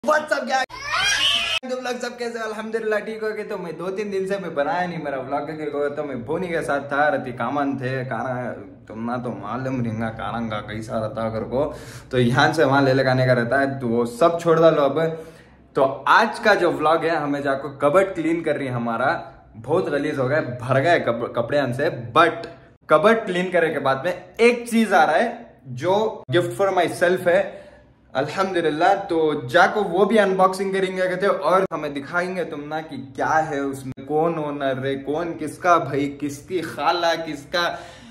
WhatsApp क्या तुम लोग सब कैसे? अल्हम्दुलिल्लाह ठीक हो गए। तो मैं 2-3 दिन से मैं बनाया नहीं मेरा व्लॉग के तो मैं भोनी के साथ था रती कामन थे काना तुम ना तो मालूम रिंगा कानंगा कैसा रहता अगर को तो यहाँ से वहां ले लगाने का रहता है तो वो सब छोड़ डालो अब। तो आज का जो व्लॉग है हमें जाको कबर्ड क्लीन कर रही है हमारा बहुत गलीज हो गया भर गए कपड़े हमसे। बट कबर्ड क्लीन करने के बाद में एक चीज आ रहा है जो गिफ्ट फॉर माई सेल्फ है अल्हम्दुलिल्लाह। तो जाको वो भी अनबॉक्सिंग करेंगे कहते और हमें दिखाएंगे तुम ना कि क्या है उसमें, कौन ओनर है, कौन किसका भाई, किसकी खाला, किसका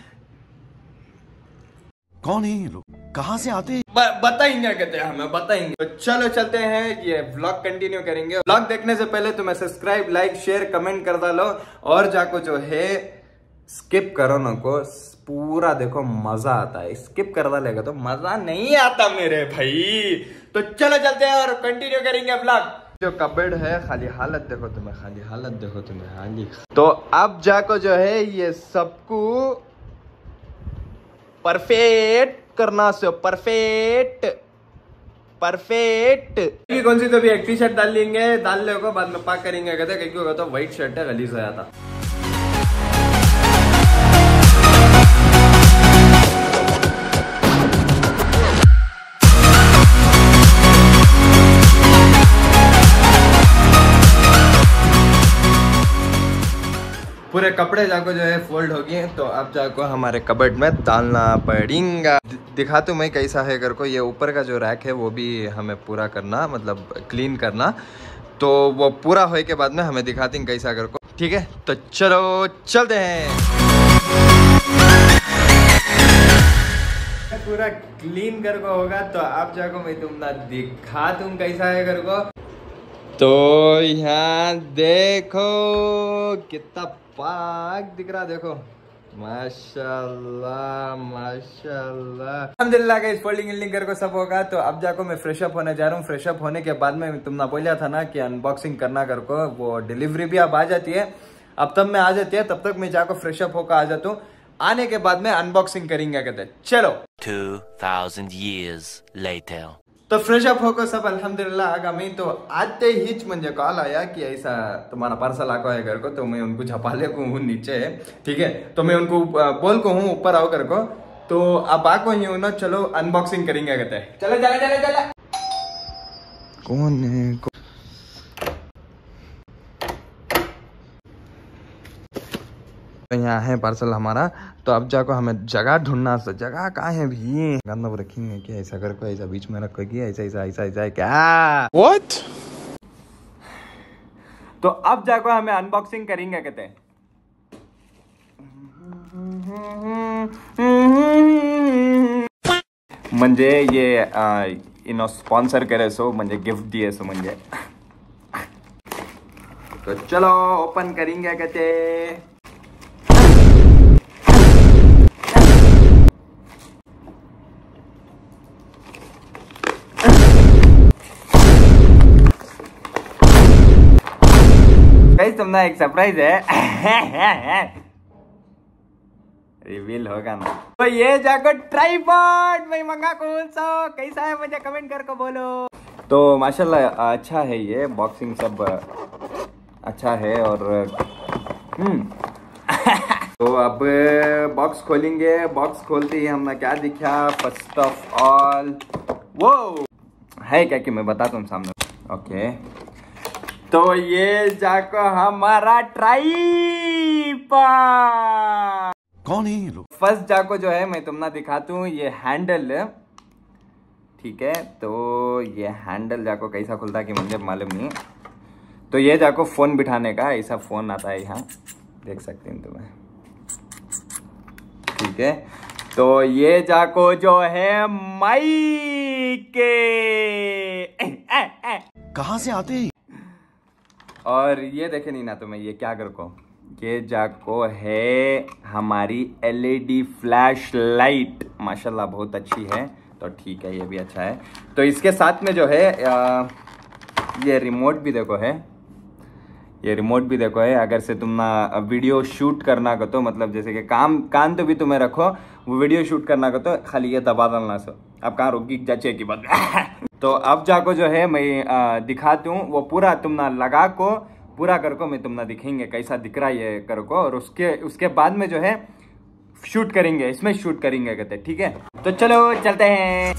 कौन है ये लोग, कहां से आते हैं बताएंगे कहते हैं हमें बताएंगे। तो चलो चलते हैं ये व्लॉग कंटिन्यू करेंगे। व्लॉग देखने से पहले तुम्हें सब्सक्राइब लाइक शेयर कमेंट कर डालो और जाको जो है स्किप करो ना को पूरा देखो मजा आता है, स्किप कर डालेगा तो मजा नहीं आता मेरे भाई। तो चलो चलते हैं और कंटिन्यू करेंगे व्लॉग। जो कबर्ड है खाली हालत देखो तुम्हें, खाली हालत देखो तुम्हें खाली। तो अब जाको जो है ये सबको परफेक्ट करना से परफेक्ट कौन सी तो भी एक टी शर्ट डाल लेंगे, डाल ले बाद में पाक करेंगे कहते क्योंकि होगा तो व्हाइट शर्ट है गलीज हो जाता। पूरे कपड़े जाको जो है फोल्ड हो गए तो अब जाको हमारे कबर्ड में डालना पड़ेगा। दिखा तो मैं कैसा है कर को। ये ऊपर का जो रैक है वो भी हमें पूरा करना मतलब क्लीन करना तो वो पूरा होने के बाद में हमें दिखाते हैं कैसा कर को। ठीक है तो चलो चलते हैं। पूरा क्लीन कर को होगा तो अब जाको मैं तुम ना दिखा तुम कैसा है कर को। तो यहाँ देखो कितना पाक दिख रहा देखो माशाल्लाह माशाल्लाह अल्हम्दुलिल्लाह। का इस फोल्डिंग इल्डिंग कर को सब होगा तो अब जाको मैं फ्रेश अप होने जा रहा हूँ। फ्रेश अप होने के बाद में तुमने बोला था ना कि अनबॉक्सिंग करना कर को, वो डिलीवरी भी अब आ जाती है अब तब में आ जाती है तब तक मैं जाको फ्रेश अप होकर आ जाता हूँ। आने के बाद में अनबॉक्सिंग करेंगे कहते चलो। 2000 years later तो फ्रेश अप होकर सब अल्हम्दुलिल्लाह आगा मैं तो आते ही मुझे कॉल आया कि ऐसा तुम्हारा पार्सल आको है घर को। तो मैं उनको झपाले को हूँ नीचे है ठीक है तो मैं उनको बोल को हूँ ऊपर आओ घर को। तो अब आको ही हूँ ना चलो अनबॉक्सिंग करेंगे कहते हैं चलो चले चले चले। कौन है यहाँ है पार्सल हमारा। तो अब जाको हमें जगह ढूंढना से जगह कहाँ है भी गंदा रखेंगे क्या ऐसा कर को ऐसा बीच में रखो क्या ऐसा ऐसा ऐसा ऐसा क्या व्हाट। तो अब जाको हमें अनबॉक्सिंग करेंगे कहते हैं। म्हणजे ये इनो स्पॉन्सर करे सो म्हणजे गिफ्ट दिए सो म्हणजे तो चलो ओपन करेंगे कहते। तुमने एक सरप्राइज है रिवील होगा ना। तो ये जाकर ट्राइपॉड मैं मंगा कौन सा कैसा है मुझे कमेंट करके बोलो। तो माशाल्लाह अच्छा है ये बॉक्सिंग सब अच्छा है और तो अब बॉक्स खोलेंगे। बॉक्स खोलते ही हमने क्या दिखा फर्स्ट ऑफ ऑल वो है क्या कि मैं बताता हूँ सामने। ओके तो ये जाको हमारा ट्राइपॉड। कौन है ये लोग। फर्स्ट जाको जो है मैं तुमने दिखाता हूँ ये हैंडल ठीक है। तो ये हैंडल जाको कैसा खुलता है कि मुझे मालूम नहीं। तो ये जाको फोन बिठाने का ऐसा फोन आता है यहाँ देख सकते हैं तुम्हें ठीक है। तो ये जाको जो है माइक कहां से आते हैं और ये देखे नहीं ना तुम्हें ये क्या कर को ये जाको है हमारी LED फ्लैश लाइट माशाल्लाह बहुत अच्छी है। तो ठीक है ये भी अच्छा है। तो इसके साथ में जो है ये रिमोट भी देखो है, ये रिमोट भी देखो है। अगर से तुम ना वीडियो शूट करना को तो मतलब जैसे कि कान तो भी तुम्हें रखो वो वीडियो शूट करना को तो खाली ये दबा डालना सो। अब कहाँ रुकी जाचे की बात तो अब जाको जो है मैं दिखाती हूँ वो पूरा तुमना लगा को पूरा करको मैं तुमना दिखेंगे कैसा दिख रहा है ये करको, और उसके बाद में जो है शूट करेंगे, इसमें शूट करेंगे कहते, ठीक है। तो चलो चलते हैं।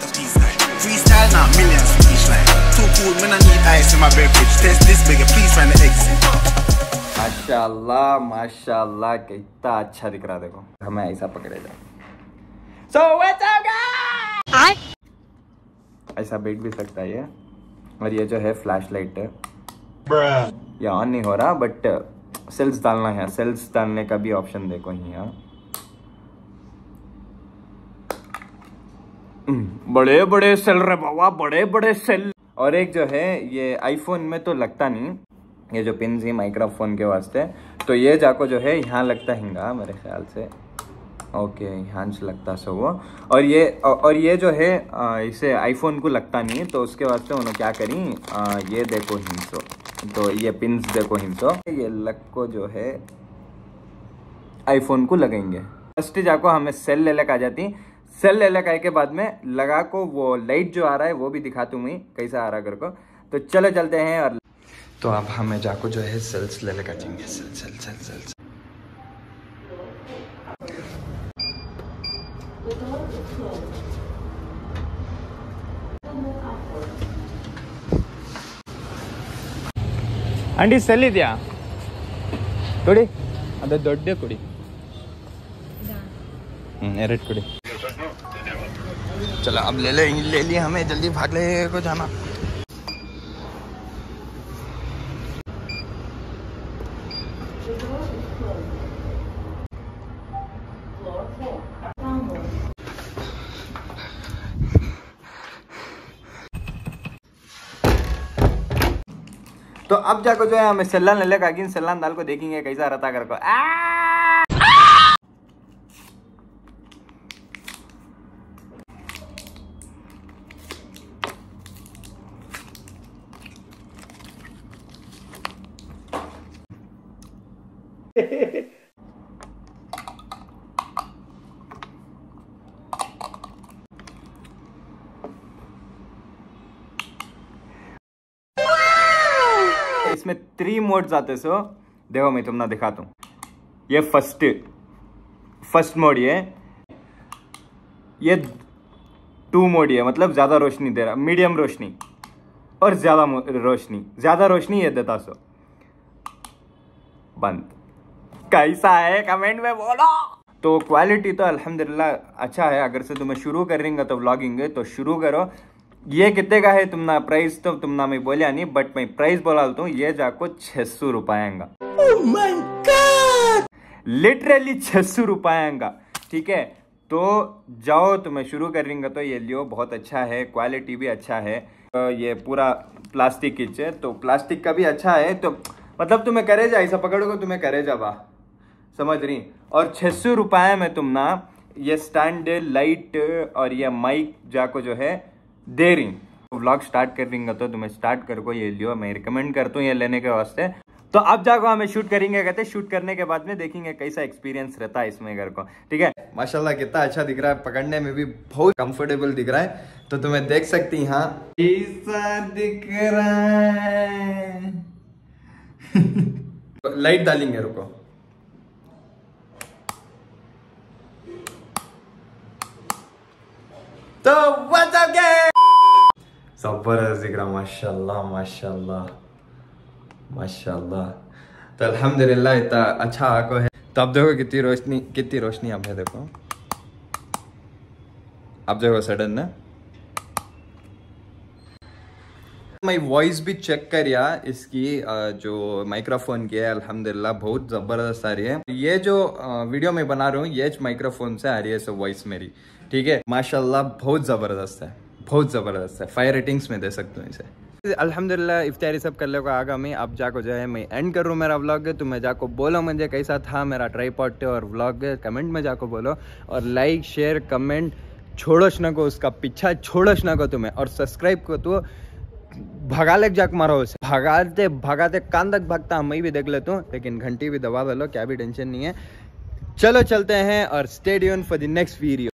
माशाल्लाह माशाल्लाह कितना अच्छा दिख रहा, देखो हमें ऐसा पकड़े जाए। So what's up guys? ऐसा बैठ भी सकता है ये, और ये जो है फ्लैश लाइट है, ये ऑन नहीं हो रहा बट सेल्स डालना है, सेल्स डालने का भी ऑप्शन देखो यहाँ। बड़े बड़े सेल रे बाबा, बड़े बड़े सेल। और एक जो है ये आईफोन में तो लगता नहीं, ये जो पिन है माइक्रोफोन के वास्ते, तो ये जाको जो है यहाँ लगता है मेरे ख्याल से, ओके यहाँ से लगता सो वो। और ये जो है इसे आईफोन को लगता नहीं, तो उसके वास्ते उन्होंने क्या करी, ये देखो हिंसो, तो ये पिन्स देखो हिंसो, ये लग को जो है आईफोन को लगेंगे। फर्स्ट जाको हमें सेल ले लग आ जाती, सेल ले लग आए के बाद में लगा को वो लाइट जो आ रहा है वो भी दिखा दूँ मैं कैसा आ रहा कर को। तो चलो चलते हैं। और तो अब हमें जाको जो है सेल्स ले लगा जाएंगे, sale sale sale sale. Aunty sale ಇದೆಯಾ ಕೊಡಿ, ಅದು ದೊಡ್ಡ ಕೊಡಿ, ಎರಡು ಕೊಡಿ। चलो अब ले लिए हमें, जल्दी भाग ले को जाना। तो अब जाको जो है हमें सल्लान ले लेगा, सल्लान दाल को देखेंगे कैसा रहता कर को। इसमें 3 मोड्स आते सो, देखो मैं तुमने दिखाता हूँ। ये फर्स्ट मोड, ये 2 मोड है, मतलब ज्यादा रोशनी दे रहा, मीडियम रोशनी और ज्यादा रोशनी। ज्यादा रोशनी ये देता सो बंद। कैसा है कमेंट में बोलो। तो क्वालिटी तो अल्हम्दुलिल्लाह अच्छा है। अगर से तुम्हें शुरू करेंगे तो व्लॉगिंग तो शुरू करो। ये कितने का है तुमना प्राइस तो तुमना मैं बोलिया नहीं, बट मैं प्राइस बोला हूँ, ये जाको 600 रुपयांगा। oh my God! लिटरली 600 रुपयांगा, ठीक है। तो जाओ तुम्हें शुरू करेंगे तो ये लियो, बहुत अच्छा है, क्वालिटी भी अच्छा है। तो ये पूरा प्लास्टिक की है, तो प्लास्टिक का भी अच्छा है, तो मतलब तुम्हें करे जा, ऐसा पकड़ोगे तुम्हें करे जा बा, समझ रही। और 600 रुपये में तुम ना ये स्टैंड, लाइट और ये माइक जाको जो है दे रही। व्लॉग स्टार्ट करेंगे तो तुम्हें स्टार्ट कर को ये लियो, मैं रिकमेंड करता हूँ ये लेने के वास्ते। तो अब जाको हमें शूट करेंगे, कहते शूट करने के बाद में देखेंगे कैसा एक्सपीरियंस रहता है इसमें घर को, ठीक है। माशाल्लाह कितना अच्छा दिख रहा है, पकड़ने में भी बहुत कंफर्टेबल दिख रहा है। तो तुम्हें देख सकती हाँ कैसा दिख रहा है। लाइट डालेंगे, रुको। तो व्हाट्स अप गाइस, जबरदस्त दिख रहा, माशाल्लाह माशाल्लाह माशाल्लाह। तो अल्हम्दुलिल्लाह इतना अच्छा आको है। तो अब देखो कितनी रोशनी अब है, देखो अब देखो सडन ना मैं वॉइस भी चेक करिया इसकी, जो माइक्रोफोन की है अल्हम्दुलिल्लाह बहुत ज़बरदस्त आ रही है। ये जो वीडियो मैं बना रहा हूँ ये माइक्रोफोन से आ रही है, सो वॉइस मेरी, ठीक है। माशाल्लाह बहुत ज़बरदस्त है, बहुत ज़बरदस्त है। 5 रेटिंग्स में दे सकता हूँ इसे। अल्हम्दुलिल्लाह इफ्तारी सब कर लेगा आगा मैं। अब जाको जो है मैं एंड करूँ मेरा व्लॉग। तो मैं जाको बोलो मुझे कैसा था मेरा ट्राइपॉड और व्लॉग, कमेंट में जाको बोलो। और लाइक शेयर कमेंट छोड़ोश ना को, उसका पीछा छोड़ोश ना को तुम्हें। और सब्सक्राइब को तो भगाले जाक मारो उसे, भगाते भगाते कान तक भागता मैं भी देख लेता हूँ, लेकिन घंटी भी दबा दो, क्या भी टेंशन नहीं है। चलो चलते हैं और stay tuned for the next video.